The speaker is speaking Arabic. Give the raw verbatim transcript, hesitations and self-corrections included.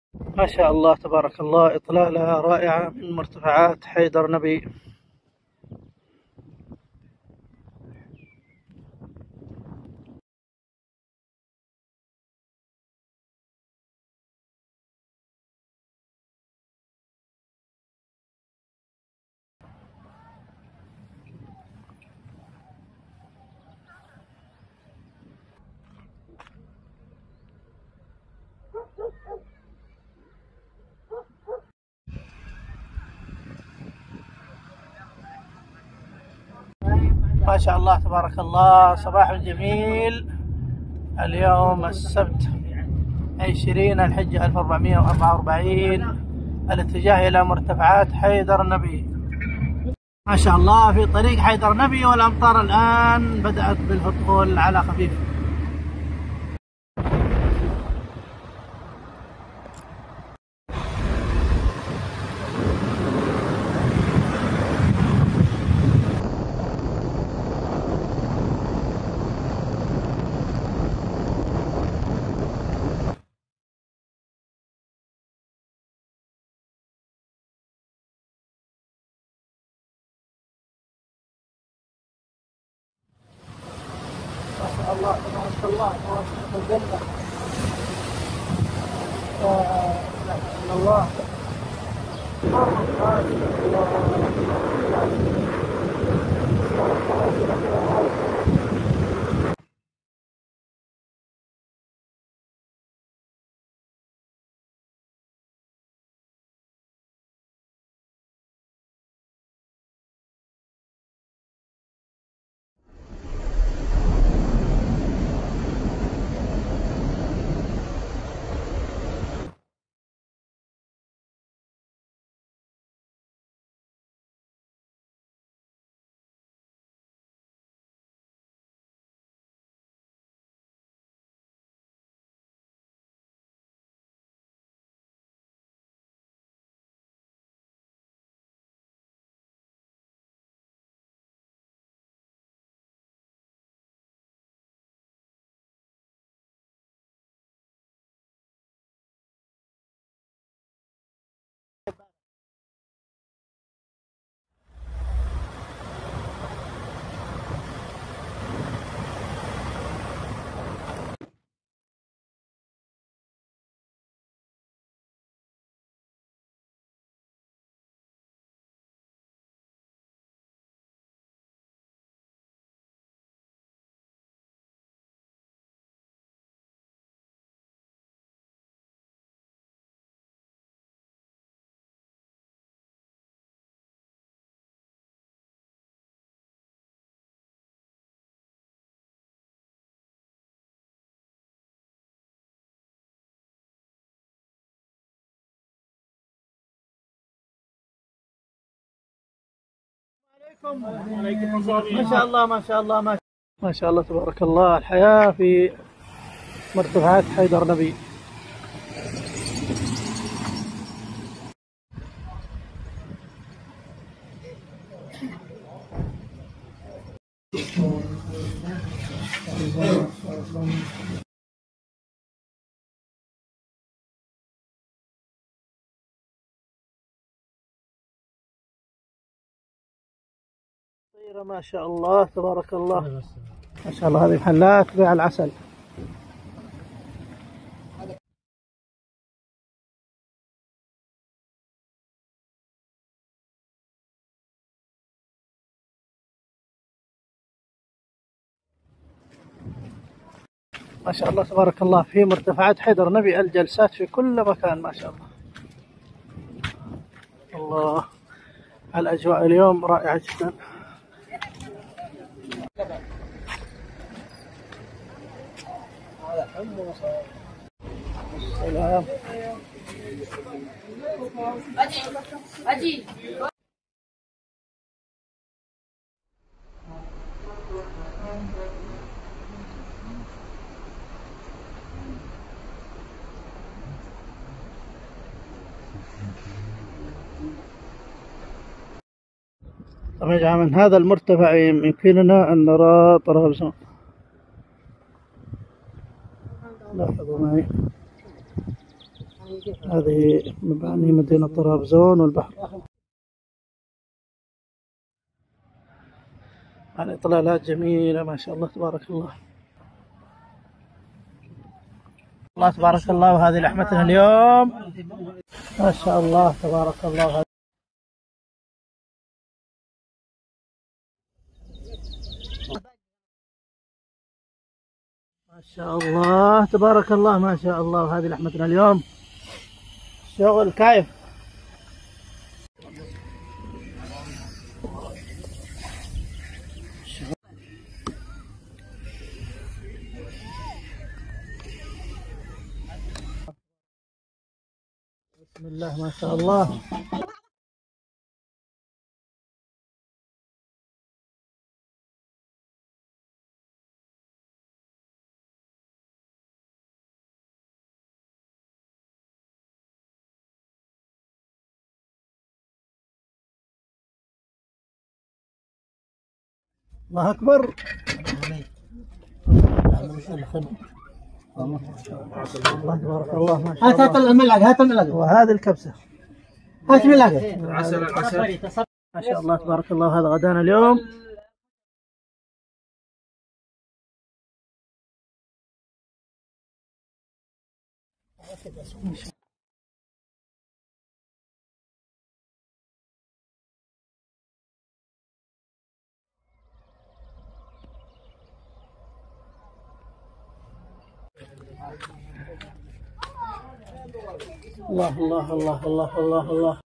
ما شاء الله تبارك الله، إطلالة رائعة من مرتفعات حيدر نبي. ما شاء الله تبارك الله، صباح جميل. اليوم السبت عشرين الحجة ألف وأربعمائة وأربعة وأربعين، الاتجاه إلى مرتفعات حيدر نبي. ما شاء الله في طريق حيدر نبي، والأمطار الآن بدأت بالهطول على خفيف. الله تبارك الله، تبارك الجنة. الله ما شاء الله ما شاء الله ما شاء, ما شاء الله تبارك الله، الحياة في مرتفعات حيدر نبي. ما شاء الله تبارك الله، ما شاء الله. هذه محلات بيع العسل. ما شاء الله تبارك الله، في مرتفعات حيدر نبي الجلسات في كل مكان. ما شاء الله الله، الأجواء اليوم رائعة جدا. السلام. طبعا يا جماعة، من هذا المرتفع يمكننا أن نرى طرابزون. لاحظوا معي. هذه مباني مدينة طرابزون والبحر. الإطلالات جميلة ما شاء الله تبارك الله. الله تبارك الله. وهذه لحمتنا اليوم ما شاء الله تبارك الله. ما شاء الله تبارك الله ما شاء الله. وهذه لحمتنا اليوم شغل كيف. بسم الله ما شاء الله. الله أكبر. الله تبارك الله ما شاء الله. هات الملعقة هات الملعقة. وهذه الكبسة. هات ملعقة. ما شاء الله تبارك الله. هذا غدانا اليوم. الله الله الله الله الله الله.